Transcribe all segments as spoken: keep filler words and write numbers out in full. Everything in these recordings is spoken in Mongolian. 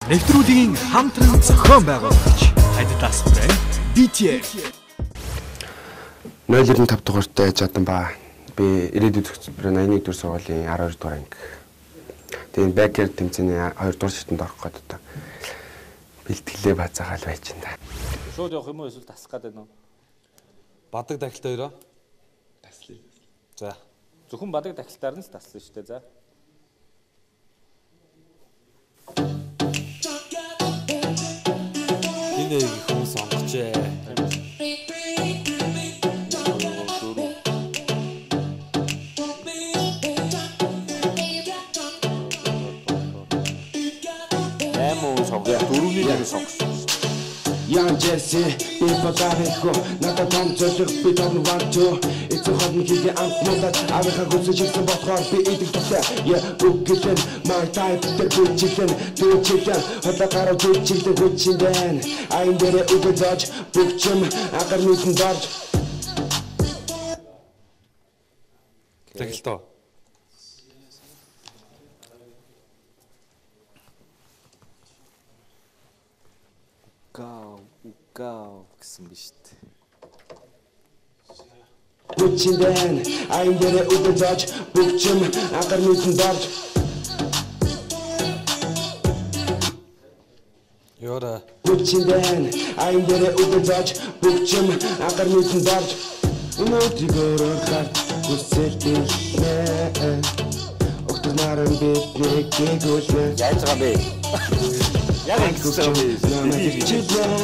Нэвтрүүлгийн хамтран зохион байгуулагч Adidas брэнд би ти эф нуль девять пять дугаартай жадан ба би ирээдүйд зөвхөн аяны дүр сургуулийн арав хоёр дугаар анги. Тэгээд бэкер тэмцээний хоёр дугаар шатанд орох гээд одоо бэлтгэлээ базаагаал байж байна. Шууд явах юм уу эсвэл тасах гээд байна уу? Бадаг дахилт хоёроо таслая. За. Зөвхөн бадаг дахилтаар нь л таслана шүү дээ. За. Энэ их хүн сонгочээ. Эмоо сонгоо. Дөрөвний нэг сонгосон. Young Jesse, people got it go. Not a tom to look, we don't want to. It's a hot and kick it out. Not that I will have to chicken, but hard be eating to that. Yeah, book chicken, my type, the good chicken, two chicken, hot the car of good chicken, good chicken. I'm there, Uber Dodge, book chim, I can meet and dodge. Дахилтоо. Гау, гау гэсэн биш үү? Good chicken, I'm there, Uber Dodge, book chim, I can meet and dodge. Ёра. Good chicken, I'm there, Uber Dodge, book chim, I can meet and dodge. No to go to cut, who's sitting there? Octonaran bit, Nick, good man. Яаж байгаа бэ? Яг ингэсэн юм.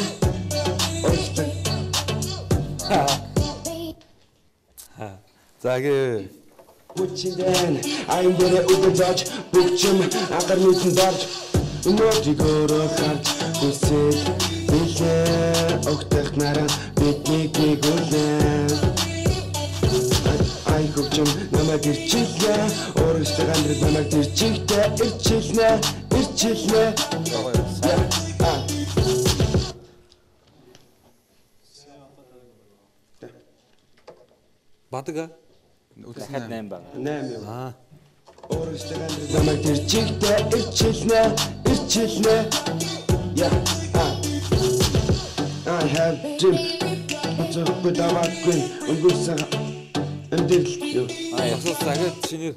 За гээ. Хүчиндэн I'm there Uber Dodge book chim акар митэн дорж өнөөдрийг өөрөө харж хүсэл билээ огтх нараа бидний гүйлээ ай хөвчм намайг ирчихлээ өөрөөсөө гамдрал намайг ирчихтэй ирчихлээ ирчихлээ Бадага. Дахиад найман байна. найман Аа. Өөрөөсөө гамдрал намайг ирчихтэй ирчихлээ ирчихлээ yeah I have dream but but I want to өнгөрсөн эндэл юу Аа ясаа цагаад чиний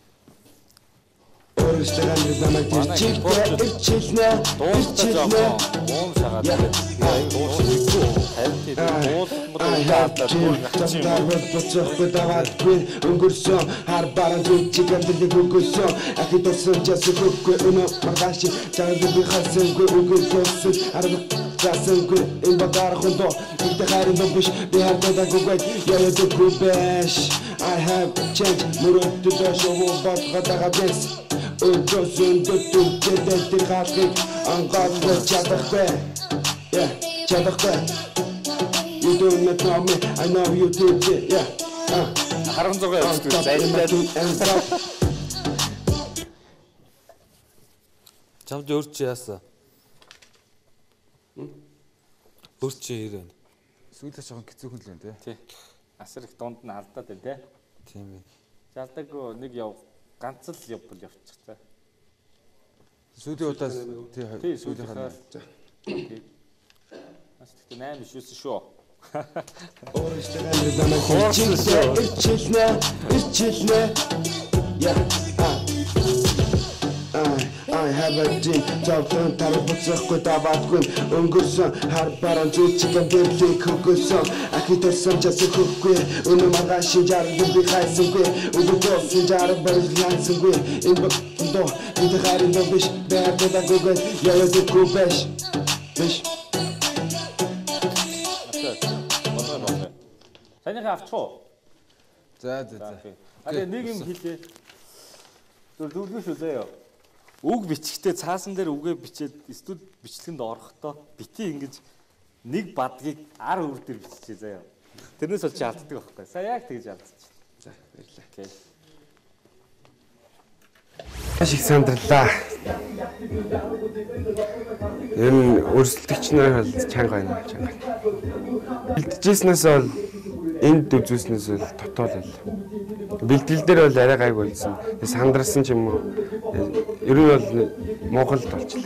өөрөөсөө гамдрал намайг ирчихтэй ирчихлээ Дуустал жоохон уун шагаад тэгээд дуус нэггүй харин өнгөрсөн хар баран зүчиг амтлыг өгсөн ахид орсон час өгөхгүй өнөө маргааш чанга би хасэнгүй өгсөн арга часэнгүй энэ бадар хондо ихтэй харин биш би хатаа гуйг яа дэхгүй бэш I have changed мөрөд дэшөө батгатага бэс өгсөн дэтгэж дэтгэж хатыг ангаад чадахтай yeah чадахтай You don't know me, I know you did it, yeah. харан зургаа явуулдаг зайлтай. чамд өөрч яасан. Өөрч ирэн. Сүүлдээ жоохон хэцүүхэн л байна Тий. Асар их дунд нь алдаад байна те. Тийм ээ. Жалдаг нэг яв ганц л явбал явчих та. Сүүлийн удаас Тий сүүлийн хаа. Тий. Ас тэгтээ найман биш үсэн шүү. Өөрөөсөө намайг ирчихлээ ирчихлээ ирчихлээ yeah I have a dream тавтан тарбацахгүй даваадгүй өнгөрсөн хар баран зүчиг амтлыг өгсөн ахид орсон час өгөхгүй өнөө маргааш жаргал би хайсангүй өгөөсөн жаргал барилгансангүй энэ бохондоо энэ харин биш байтаа гуйг яа дэхгүй биш биш Таныг авчих уу? За за за. А тэгээ нэг юм хэлээ. Зүр дүргэн шүү заяа. Үг бичгтээ цаасан дээр үгээ бичээд студ бичлэгэнд орохдоо бити ингэж нэг бадгийг ар өвөр дээр биччихээ заяа. Тэрнээс бол чи алддаг байхгүй. Сая яг тэгж алдчих. за баярлалаа Окей. Маш их сандралаа. Ер нь өрсөлдөгч нар бол чанга байна чанга. Бэлтжижснээс бол энд үзүүлснээс бол дотоод л Бэлтгэл дээр бол арай гайг болсон. Сандарсан ч юм уу. Ер нь бол Монголд болчихлоо.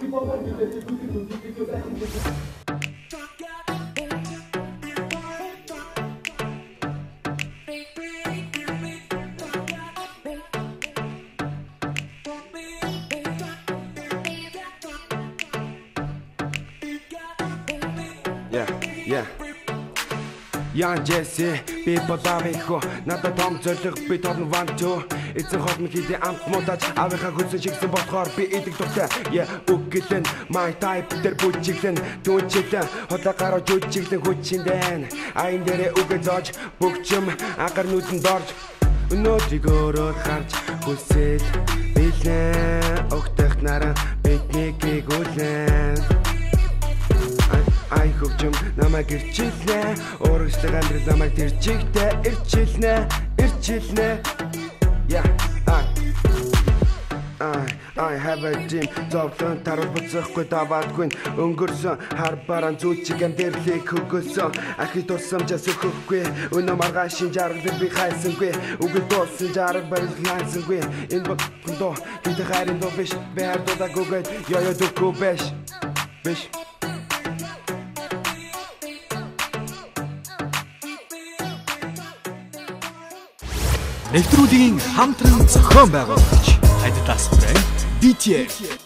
Yeah, yeah. Ян Джесси би бодамихо надад том зориг би том ванту эцэг хотны хийдэ амт муудаж авийнхаа хүсэж чигсэн болохоор би идэг дуртай я үгэлэн my type дээр бүжиглэн түнчилэн хотлоо гараа жүжиглэн хүчиндэн айн дээрээ үгээ зоож бүгчм анхаар нүдэн дорж өнөөдрийг өөрөө харж хүсэл билээ огтх нараа бидний гүлэн ай хөвчм намайг ирчилнэ өөрөөсөө амьдрал намайг тэр чигтээ ирчилнэ ирчилнэ yeah I I have a dream зовлон тарал буцахгүй даваадгүй өнгөрсөн хар бараан зүүчиг амьдралыг хөгөөсөн ахи тусамжаас өгөхгүй өнөө маргааш шин жаргал би хайсангүй үгүй дуусан жаргал барил хайсангүй энэ бодондоо бид хайрын доо биш бээр доо гогой ёо ёо дүүгүй биш биш Нэвтрүүлгийн хамтран зохион байгуулагч Adidas брэнд би ти эф